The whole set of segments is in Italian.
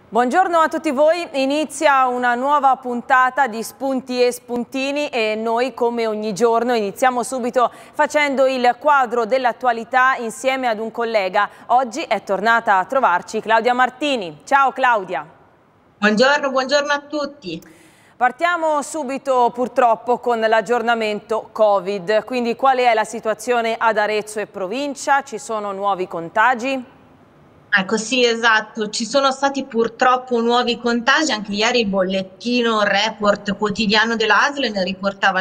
Buongiorno a tutti voi, inizia una nuova puntata di Spunti e Spuntini e noi come ogni giorno iniziamo subito facendo il quadro dell'attualità insieme ad un collega. Oggi è tornata a trovarci Claudia Martini. Ciao Claudia. Buongiorno a tutti. Partiamo subito purtroppo con l'aggiornamento Covid, quindi qual è la situazione ad Arezzo e provincia? Ci sono nuovi contagi? Ecco, sì, esatto, ci sono stati purtroppo nuovi contagi, anche ieri il bollettino report quotidiano della ASL ne riportava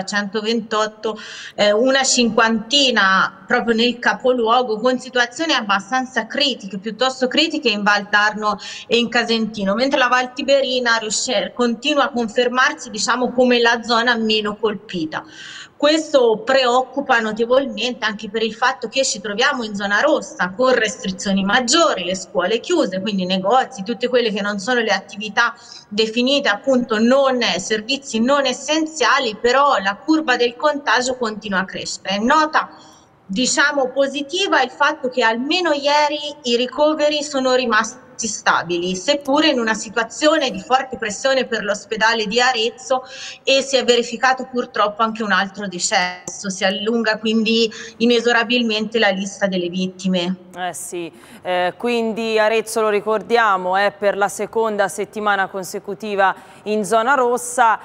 128, una cinquantina proprio nel capoluogo, con situazioni abbastanza critiche, piuttosto critiche in Val d'Arno e in Casentino, mentre la Val Tiberina continua a confermarsi, diciamo, come la zona meno colpita. Questo preoccupa notevolmente anche per il fatto che ci troviamo in zona rossa con restrizioni maggiori, le scuole chiuse, quindi negozi, tutte quelle che non sono le attività definite appunto servizi non essenziali, però la curva del contagio continua a crescere. È nota, diciamo, positiva il fatto che almeno ieri i ricoveri sono rimasti stabili, seppure in una situazione di forte pressione per l'ospedale di Arezzo, e si è verificato purtroppo anche un altro decesso. Si allunga quindi inesorabilmente la lista delle vittime. Sì, quindi Arezzo, lo ricordiamo, è per la seconda settimana consecutiva in zona rossa.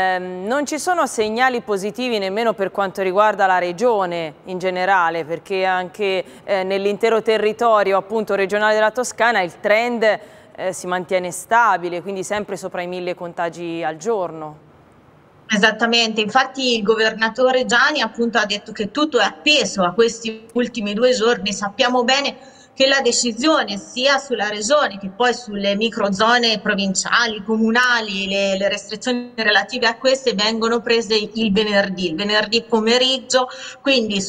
Non ci sono segnali positivi nemmeno per quanto riguarda la regione in generale, perché anche nell'intero territorio appunto regionale della Toscana il trend si mantiene stabile, quindi sempre sopra i 1000 contagi al giorno. Esattamente, infatti il governatore Giani appunto ha detto che tutto è appeso a questi ultimi 2 giorni. Sappiamo bene che la decisione sia sulla regione che poi sulle microzone provinciali, comunali, le restrizioni relative a queste vengono prese il venerdì pomeriggio, quindi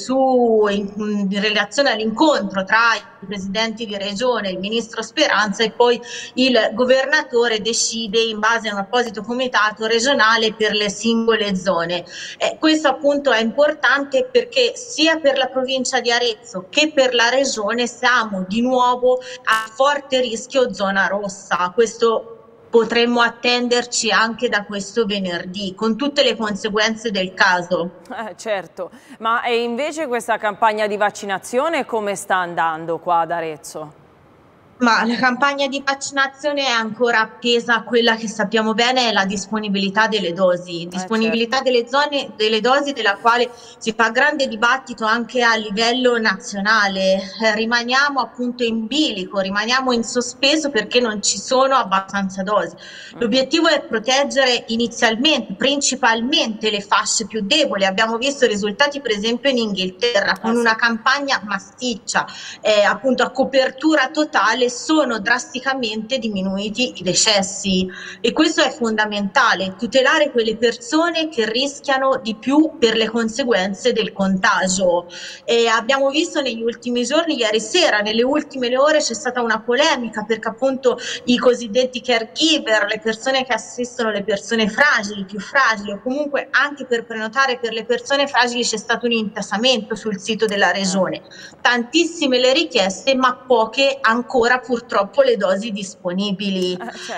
in relazione all'incontro tra i presidenti di regione, il ministro Speranza, e poi il governatore decide in base a un apposito comitato regionale per le singole zone. Questo appunto è importante perché sia per la provincia di Arezzo che per la regione siamo di nuovo a forte rischio zona rossa. Questo potremmo attenderci anche da questo venerdì, con tutte le conseguenze del caso. Certo, ma e invece questa campagna di vaccinazione come sta andando qua ad Arezzo? Ma la campagna di vaccinazione è ancora appesa a quella che sappiamo bene è la disponibilità delle dosi, disponibilità certo. delle dosi della quale si fa grande dibattito anche a livello nazionale. Rimaniamo appunto in bilico, rimaniamo in sospeso perché non ci sono abbastanza dosi. L'obiettivo è proteggere inizialmente, principalmente le fasce più deboli. Abbiamo visto risultati per esempio in Inghilterra con una campagna massiccia, appunto a copertura totale. Sono drasticamente diminuiti i decessi e questo è fondamentale, tutelare quelle persone che rischiano di più per le conseguenze del contagio. Abbiamo visto negli ultimi giorni, ieri sera, nelle ultime ore c'è stata una polemica perché appunto i cosiddetti caregiver, le persone che assistono le persone fragili, più fragili, o comunque anche per prenotare per le persone fragili c'è stato un intasamento sul sito della regione. Tantissime le richieste ma poche ancora purtroppo le dosi disponibili.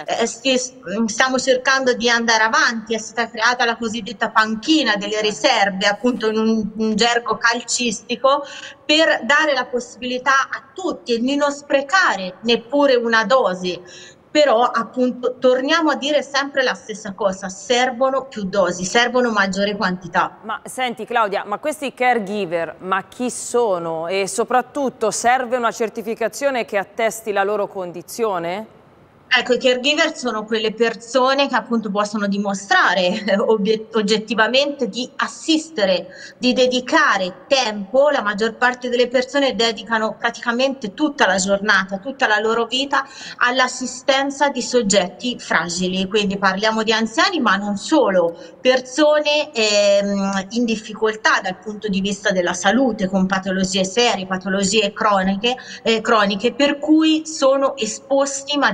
Certo. Stiamo cercando di andare avanti, è stata creata la cosiddetta panchina delle riserve, appunto in un gergo calcistico, per dare la possibilità a tutti di non sprecare neppure una dose. Però appunto torniamo a dire sempre la stessa cosa, servono più dosi, servono maggiore quantità. Ma senti Claudia, ma questi caregiver, ma chi sono? E soprattutto serve una certificazione che attesti la loro condizione? Ecco, i caregiver sono quelle persone che appunto possono dimostrare oggettivamente di assistere, di dedicare tempo. La maggior parte delle persone dedicano praticamente tutta la giornata, tutta la loro vita all'assistenza di soggetti fragili, quindi parliamo di anziani ma non solo, persone in difficoltà dal punto di vista della salute, con patologie serie, patologie croniche, per cui sono esposti maggiormente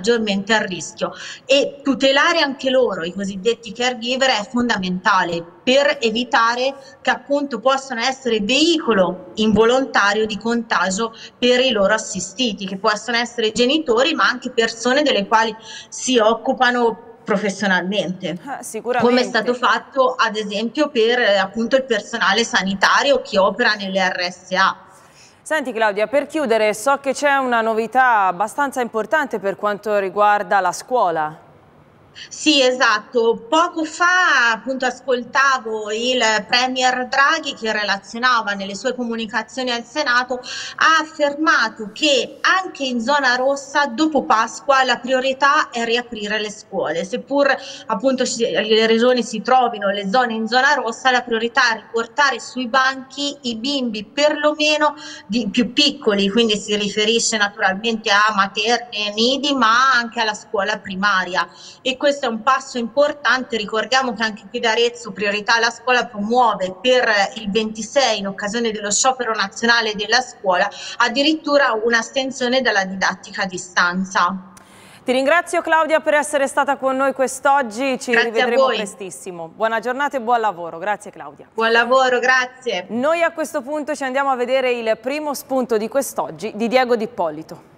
assolutamente a rischio, e tutelare anche loro, i cosiddetti caregiver, è fondamentale per evitare che appunto possano essere veicolo involontario di contagio per i loro assistiti, che possono essere genitori ma anche persone delle quali si occupano professionalmente, come è stato Sicuramente. fatto ad esempio per appunto il personale sanitario che opera nelle RSA. Senti Claudia, per chiudere, so che c'è una novità abbastanza importante per quanto riguarda la scuola. Sì, esatto. Poco fa appunto ascoltavo il Premier Draghi che relazionava nelle sue comunicazioni al Senato, ha affermato che anche in zona rossa dopo Pasqua la priorità è riaprire le scuole, seppur appunto le regioni si trovino le zone in zona rossa, la priorità è riportare sui banchi i bimbi perlomeno di più piccoli, quindi si riferisce naturalmente a materne, nidi, ma anche alla scuola primaria. E questo è un passo importante. Ricordiamo che anche qui da Arezzo Priorità alla Scuola promuove per il 26, in occasione dello sciopero nazionale della scuola, addirittura un'astensione dalla didattica a distanza. Ti ringrazio Claudia per essere stata con noi quest'oggi, ci Grazie a rivedremo voi. prestissimo. Buona giornata e buon lavoro, grazie Claudia. Buon lavoro, grazie. Noi a questo punto ci andiamo a vedere il primo spunto di quest'oggi di Diego D'Ippolito.